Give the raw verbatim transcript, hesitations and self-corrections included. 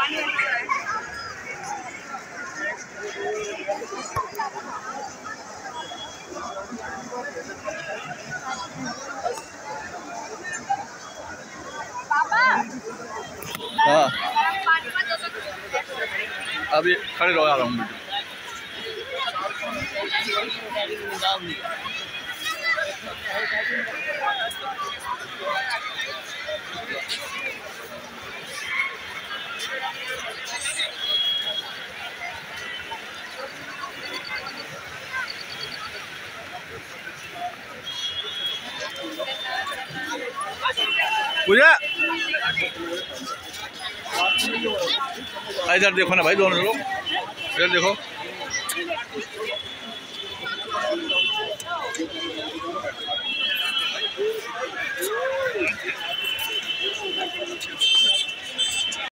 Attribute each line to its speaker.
Speaker 1: हाँ अभी खड़े रहो, आ रहा हूँ। पूजा इधर देखो ना भाई, दोनों लोग इधर देखो।